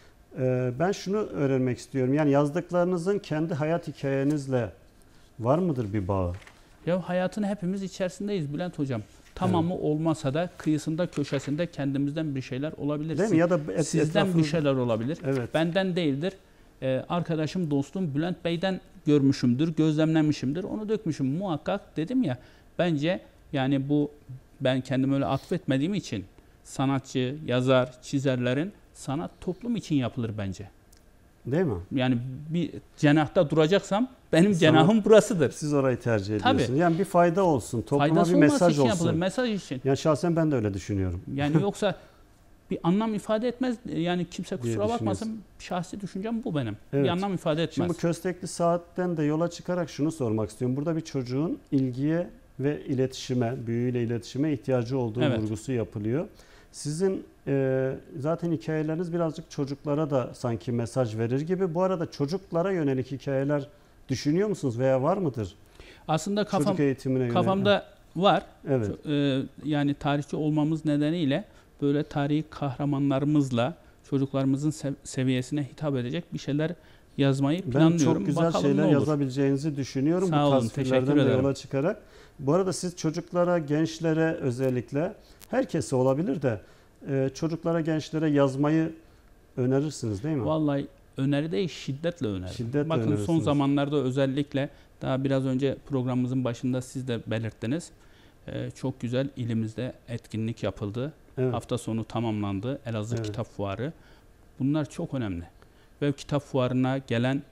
Ben şunu öğrenmek istiyorum. Yani yazdıklarınızın kendi hayat hikayenizle var mıdır bir bağı? Ya hayatın hepimiz içerisindeyiz Bülent Hocam. Tamamı olmasa da kıyısında, köşesinde kendimizden bir şeyler olabilir. Değil mi? Ya da sizden bir şeyler olabilir. Evet. Benden değildir. Arkadaşım, dostum Bülent Bey'den görmüşümdür, gözlemlemişimdir. Onu dökmüşüm. Muhakkak dedim ya, bence yani bu, ben kendimi öyle atfetmediğim için sanatçı, yazar, çizerlerin sanat toplum için yapılır bence. Değil mi? Yani bir cenahta duracaksam benim cenahım burasıdır. Siz orayı tercih ediyorsunuz. Tabii. Yani bir fayda olsun, topluma Faydası bir mesaj için olsun. yapılır, mesaj için. Yani şahsen ben de öyle düşünüyorum. Yani yoksa bir anlam ifade etmez. Yani kimse kusura diye bakmasın. Şahsi düşüncem bu benim. Evet. Bir anlam ifade etmez. Şimdi bu Köstekli Saat'ten de yola çıkarak şunu sormak istiyorum. Burada bir çocuğun ilgiye ve iletişime, büyüyle iletişime ihtiyacı olduğu vurgusu yapılıyor. Sizin zaten hikayeleriniz birazcık çocuklara da sanki mesaj verir gibi. Bu arada çocuklara yönelik hikayeler düşünüyor musunuz veya var mıdır? Aslında Çocuk eğitimine yönelik. kafamda var. Evet. Yani tarihçi olmamız nedeniyle böyle tarihi kahramanlarımızla çocuklarımızın seviyesine hitap edecek bir şeyler yazmayı planlıyorum. Ben çok güzel bakalım şeyler ne olur. yazabileceğinizi düşünüyorum. Sağ bu olun, tasvirlerden teşekkür de ederim. yola çıkarak. Bu arada siz çocuklara, gençlere özellikle, herkese olabilir de çocuklara, gençlere yazmayı önerirsiniz değil mi? Vallahi öneri değil, şiddetle öneri. Şiddetle Bakın son önerirsiniz. zamanlarda özellikle, daha biraz önce programımızın başında siz de belirttiniz. Çok güzel ilimizde etkinlik yapıldı. Evet. Hafta sonu tamamlandı. Elazığ Evet. Kitap Fuarı. Bunlar çok önemli. Ve kitap fuarına gelen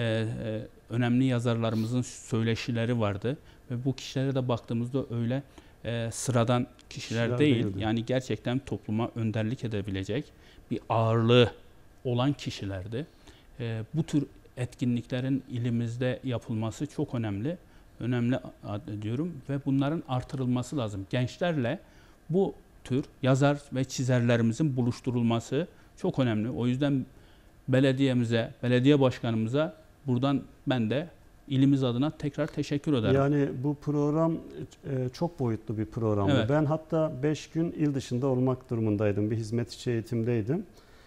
önemli yazarlarımızın söyleşileri vardı. Ve bu kişilere de baktığımızda öyle sıradan kişiler değil. değildi. Yani gerçekten topluma önderlik edebilecek bir ağırlığı olan kişilerdi. Bu tür etkinliklerin ilimizde yapılması çok önemli. Önemli diyorum ve bunların artırılması lazım. Gençlerle bu tür yazar ve çizerlerimizin buluşturulması çok önemli. O yüzden belediyemize, belediye başkanımıza buradan ben de ilimiz adına tekrar teşekkür ederim. Yani bu program çok boyutlu bir programdı. Evet. Ben hatta 5 gün il dışında olmak durumundaydım. Bir hizmet içi eğitimdeydim.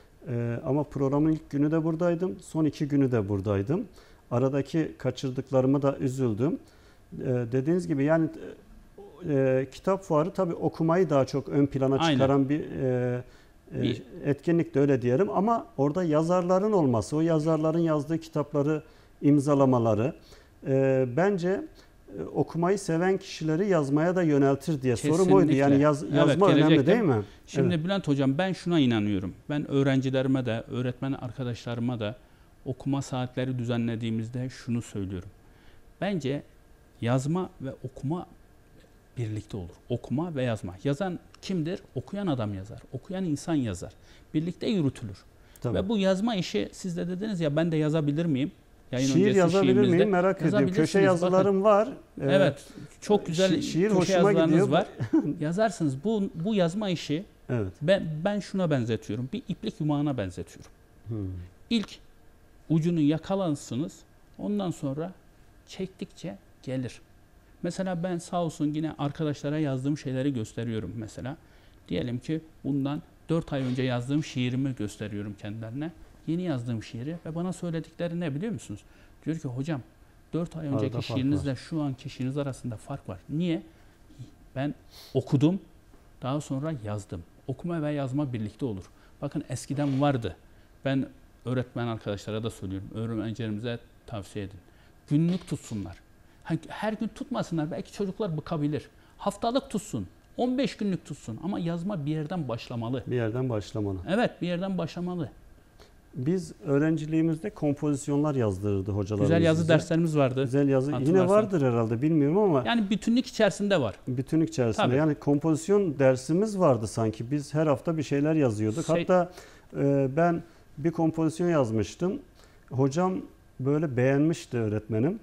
Ama programın ilk günü de buradaydım. Son 2 günü de buradaydım. Aradaki kaçırdıklarıma da üzüldüm. Dediğiniz gibi yani kitap fuarı tabii okumayı daha çok ön plana çıkaran bir etkinlik de öyle diyelim. Ama orada yazarların olması, o yazarların yazdığı kitapları imzalamaları bence okumayı seven kişileri yazmaya da yöneltir diye. Kesinlikle. Sorum oydu. Yani yazma önemli değil mi? Şimdi Evet. Bülent Hocam, ben şuna inanıyorum. Ben öğrencilerime de, öğretmen arkadaşlarıma da okuma saatleri düzenlediğimizde şunu söylüyorum. Bence yazma ve okuma birlikte olur. Okuma ve yazma. Yazan kimdir? Okuyan adam yazar. Okuyan insan yazar. Birlikte yürütülür. Tabii. Ve bu yazma işi, siz de dediniz ya, ben de yazabilir miyim? Yayın Şiir öncesi yazabilir şiirimizde miyim? Merak ediyorum. yazabilirsiniz. Köşe yazılarım var. Evet. Çok güzel şiir köşe hoşuma yazılarınız gidiyor. var. Yazarsınız. Bu yazma işi Evet. ben şuna benzetiyorum. Bir iplik yumağına benzetiyorum. Hmm. İlk ucunu yakalansınız. Ondan sonra çektikçe gelir. Mesela ben sağ olsun yine arkadaşlara yazdığım şeyleri gösteriyorum mesela. Diyelim ki bundan 4 ay önce yazdığım şiirimi gösteriyorum kendilerine. Yeni yazdığım şiiri ve bana söyledikleri ne biliyor musunuz? Diyor ki hocam 4 ay önceki fark şiirinizle şu anki şiiriniz arasında fark var. Niye? Ben okudum, daha sonra yazdım. Okuma ve yazma birlikte olur. Bakın eskiden vardı. Ben öğretmen arkadaşlara da söylüyorum. Öğrencilerimize tavsiye edin. Günlük tutsunlar. Her gün tutmasınlar. Belki çocuklar bıkabilir. Haftalık tutsun. 15 günlük tutsun. Ama yazma bir yerden başlamalı. Bir yerden başlamalı. Evet, bir yerden başlamalı. Biz öğrenciliğimizde kompozisyonlar yazdırırdı hocalarımız. Güzel yazı bize. derslerimiz vardı. Güzel yazı. Yine Hatırlarsan. vardır herhalde bilmiyorum ama. Yani bütünlük içerisinde var. Bütünlük içerisinde. Tabii. Yani kompozisyon dersimiz vardı sanki. Biz her hafta bir şeyler yazıyorduk. Şey- Hatta ben bir kompozisyon yazmıştım. Hocam böyle beğenmişti öğretmenim.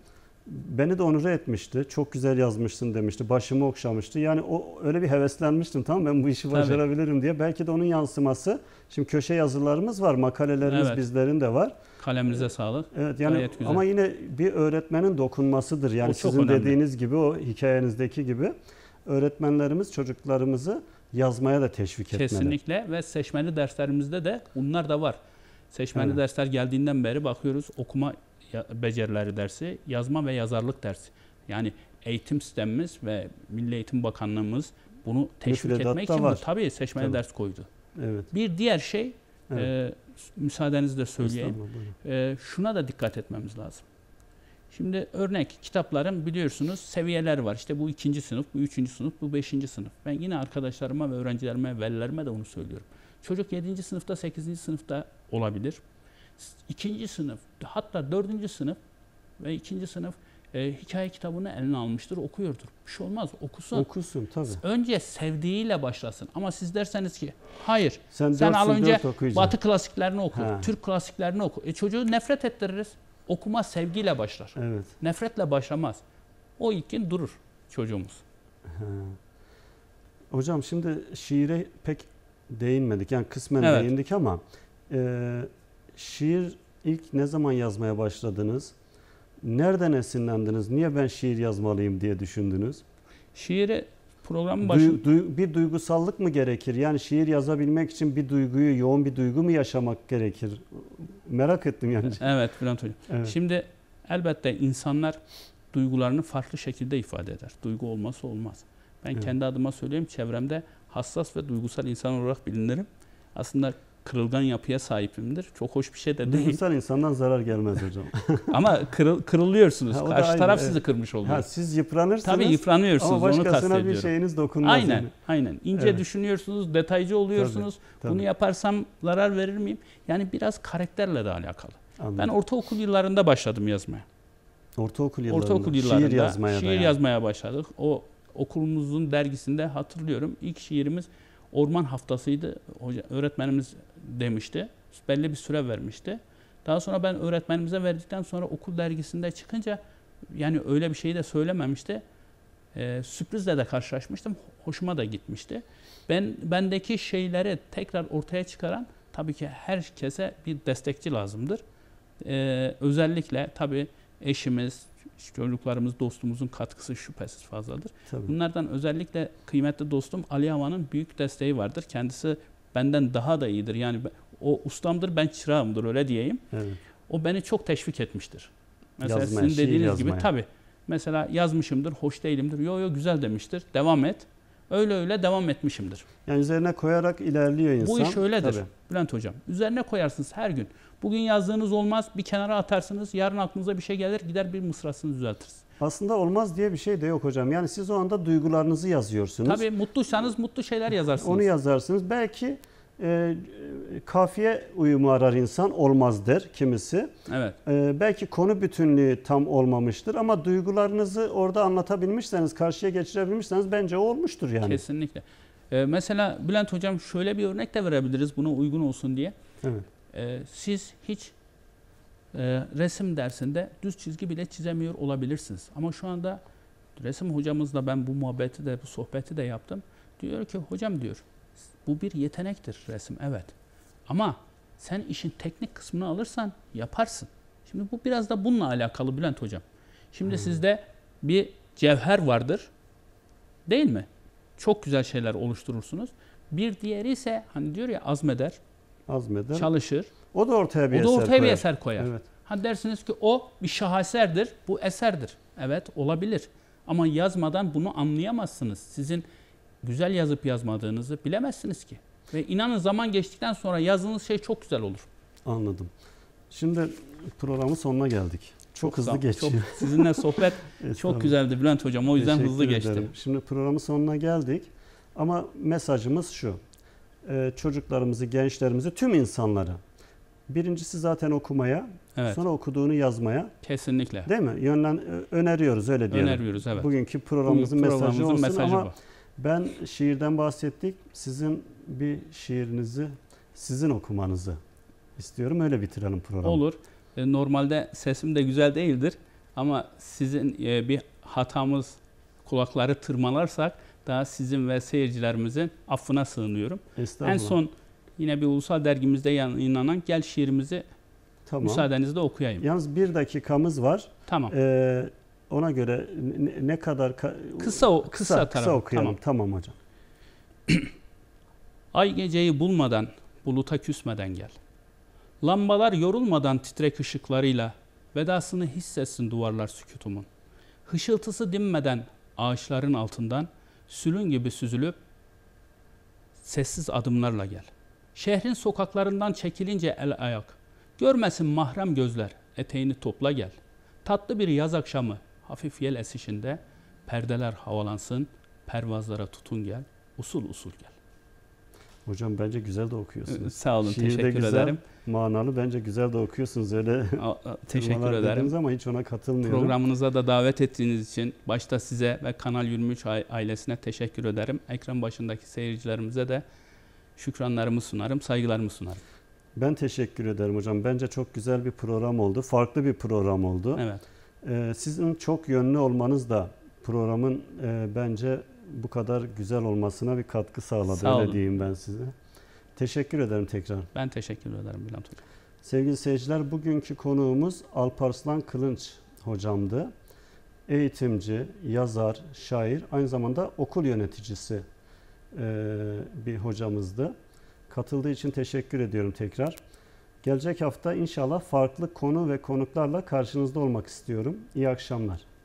beni de onur etmişti. Çok güzel yazmışsın demişti. Başımı okşamıştı. Yani o öyle bir heveslenmiştim, tamam ben bu işi başarabilirim diye. Belki de onun yansıması. Şimdi köşe yazılarımız var, makalelerimiz bizlerin de var. Kaleminize sağlık. Evet yani ama yine bir öğretmenin dokunmasıdır. Yani sizin dediğiniz gibi, o hikayenizdeki gibi öğretmenlerimiz çocuklarımızı yazmaya da teşvik etmeli. Kesinlikle ve seçmeli derslerimizde de bunlar da var. Seçmeli dersler geldiğinden beri bakıyoruz, okuma becerileri dersi, yazma ve yazarlık dersi. Yani eğitim sistemimiz ve Milli Eğitim Bakanlığımız bunu teşvik etmek için tabii seçmeli ders koydu. Evet. Bir diğer şey, müsaadenizle söyleyeyim, şuna da dikkat etmemiz lazım. Şimdi örnek kitapların biliyorsunuz seviyeleri var. İşte bu 2. sınıf, bu 3. sınıf, bu 5. sınıf. Ben yine arkadaşlarıma ve öğrencilerime, velilerime de onu söylüyorum. Çocuk 7. sınıfta, 8. sınıfta olabilir. 2. sınıf, hatta 4. sınıf ve 2. sınıf hikaye kitabını eline almıştır, okuyordur. Bir şey olmaz, okusun. Okusun tabii. Önce sevdiğiyle başlasın. Ama siz derseniz ki hayır, sen dört al önce okuyacaksın. Batı klasiklerini oku, Türk klasiklerini oku. Çocuğu nefret ettiririz. Okuma sevgiyle başlar. Evet. Nefretle başlamaz. O ilk gün durur çocuğumuz. Hocam şimdi şiire pek değinmedik. Yani kısmen değindik ama şiir ilk ne zaman yazmaya başladınız? Nereden esinlendiniz? Niye ben şiir yazmalıyım diye düşündünüz? Şiiri programın başı... Bir duygusallık mı gerekir? Yani şiir yazabilmek için bir duyguyu, yoğun bir duygu mu yaşamak gerekir? Merak ettim yani. Evet Bülent Hocam. Evet. Şimdi elbette insanlar duygularını farklı şekilde ifade eder. Duygu olmazsa olmaz. Ben kendi adıma söyleyeyim, çevremde hassas ve duygusal insan olarak bilinirim. Aslında kırılgan yapıya sahibimdir. Çok hoş bir şey de değil. Duygusal insandan zarar gelmez hocam. Ama kırılıyorsunuz. Karşı taraf sizi kırmış oluyor. Siz yıpranırsınız. Tabii yıpranıyorsunuz. Ama başkasına bir şeyiniz dokunmaz. Aynen. Aynen. İnce düşünüyorsunuz, detaycı oluyorsunuz. Tabii. Bunu yaparsam zarar verir miyim? Yani biraz karakterle de alakalı. Anladım. Ben ortaokul yıllarında başladım yazmaya. Ortaokul yıllarında. Şiir yazmaya başladık. O okulumuzun dergisinde hatırlıyorum. İlk şiirimiz Orman Haftası'ydı. Öğretmenimiz demişti. Belli bir süre vermişti. Daha sonra ben öğretmenimize verdikten sonra okul dergisinde çıkınca, yani öyle bir şeyi de söylememişti. Sürprizle de karşılaşmıştım. Hoşuma da gitmişti. Bendeki şeyleri tekrar ortaya çıkaran tabii ki herkese bir destekçi lazımdır. Özellikle tabii eşimiz, çocuklarımız, dostumuzun katkısı şüphesiz fazladır. Tabii. Bunlardan özellikle kıymetli dostum Ali Hava'nın büyük desteği vardır. Kendisi benden daha da iyidir. Yani o ustamdır, ben çırağımdır, öyle diyeyim. Evet. O beni çok teşvik etmiştir. Mesela sizin dediğiniz gibi tabii. Mesela yazmışımdır, hoş değilimdir. Yo güzel demiştir. Devam et. Öyle devam etmişimdir. Yani üzerine koyarak ilerliyor insan. Bu iş öyledir Bülent Hocam. Üzerine koyarsınız her gün. Bugün yazdığınız olmaz, bir kenara atarsınız. Yarın aklınıza bir şey gelir, gider bir mısrasını düzeltiriz. Aslında olmaz diye bir şey de yok hocam. Yani siz o anda duygularınızı yazıyorsunuz. Tabii mutluysanız mutlu şeyler yazarsınız. Onu yazarsınız. Belki kafiye uyumu arar insan, olmaz der kimisi. Evet. Belki konu bütünlüğü tam olmamıştır ama duygularınızı orada anlatabilmişseniz, karşıya geçirebilmişseniz bence o olmuştur yani. Kesinlikle. Mesela Bülent Hocam şöyle bir örnek de verebiliriz buna uygun olsun diye. Evet. Siz hiç resim dersinde düz çizgi bile çizemiyor olabilirsiniz. Ama şu anda resim hocamızla ben bu muhabbeti de, bu sohbeti de yaptım. Diyor ki hocam diyor, bu bir yetenektir resim, evet. Ama sen işin teknik kısmını alırsan yaparsın. Şimdi bu biraz da bununla alakalı Bülent Hocam. Şimdi sizde bir cevher vardır. Değil mi? Çok güzel şeyler oluşturursunuz. Bir diğeri ise hani diyor ya azmeder, çalışır. O da ortaya bir eser koyar. Evet. Ha dersiniz ki o bir şaheserdir, bu eserdir. Evet olabilir. Ama yazmadan bunu anlayamazsınız. Sizin güzel yazıp yazmadığınızı bilemezsiniz ki. Ve inanın zaman geçtikten sonra yazdığınız şey çok güzel olur. Anladım. Şimdi programın sonuna geldik. Çok hızlı geçiyor. Sizinle sohbet çok güzeldi Bülent Hocam. O yüzden hızlı geçtim. Şimdi programın sonuna geldik. Ama mesajımız şu. Çocuklarımızı, gençlerimizi, tüm insanları. Birincisi zaten okumaya, sonra okuduğunu yazmaya. Kesinlikle. Değil mi? Öneriyoruz, öyle diyelim. Öneriyoruz, evet. Bugünkü programımızın mesajı olsun ama bu. Ben şiirden bahsettik. Sizin bir şiirinizi, sizin okumanızı istiyorum. Öyle bitirelim programı. Olur. Normalde sesim de güzel değildir. Ama sizin bir hatamız kulakları tırmalarsak daha sizin ve seyircilerimizin affına sığınıyorum. En son yine bir ulusal dergimizde yayınlanan Gel şiirimizi müsaadenizle okuyayım. Yalnız 1 dakikamız var. Tamam. Ona göre ne kadar kısa okuyalım. Tamam hocam. Ay geceyi bulmadan, buluta küsmeden gel. Lambalar yorulmadan titrek ışıklarıyla vedasını hissetsin duvarlar sükutumun. Hışıltısı dinmeden ağaçların altından sülün gibi süzülüp sessiz adımlarla gel. Şehrin sokaklarından çekilince el ayak, görmesin mahrem gözler, eteğini topla gel. Tatlı bir yaz akşamı hafif yel esişinde perdeler havalansın, pervazlara tutun gel, usul usul gel. Hocam bence güzel de okuyorsunuz. Sağ olun, Şiir teşekkür güzel, ederim. Manalı, bence güzel de okuyorsunuz öyle. Teşekkür ederim. Ama hiç ona katılmıyorum. Programınıza da davet ettiğiniz için başta size ve Kanal 23 ailesine teşekkür ederim. Ekran başındaki seyircilerimize de şükranlarımı sunarım, saygılarımı sunarım. Ben teşekkür ederim hocam. Bence çok güzel bir program oldu. Farklı bir program oldu. Evet. Sizin çok yönlü olmanız da programın bence bu kadar güzel olmasına bir katkı sağladı. Sağ olun. Öyle diyeyim ben size. Teşekkür ederim tekrar. Ben teşekkür ederim Bülent Hocam. Sevgili seyirciler, bugünkü konuğumuz Alparslan Kılınç hocamdı. Eğitimci, yazar, şair, aynı zamanda okul yöneticisi bir hocamızdı. Katıldığı için teşekkür ediyorum tekrar. Gelecek hafta inşallah farklı konu ve konuklarla karşınızda olmak istiyorum. İyi akşamlar.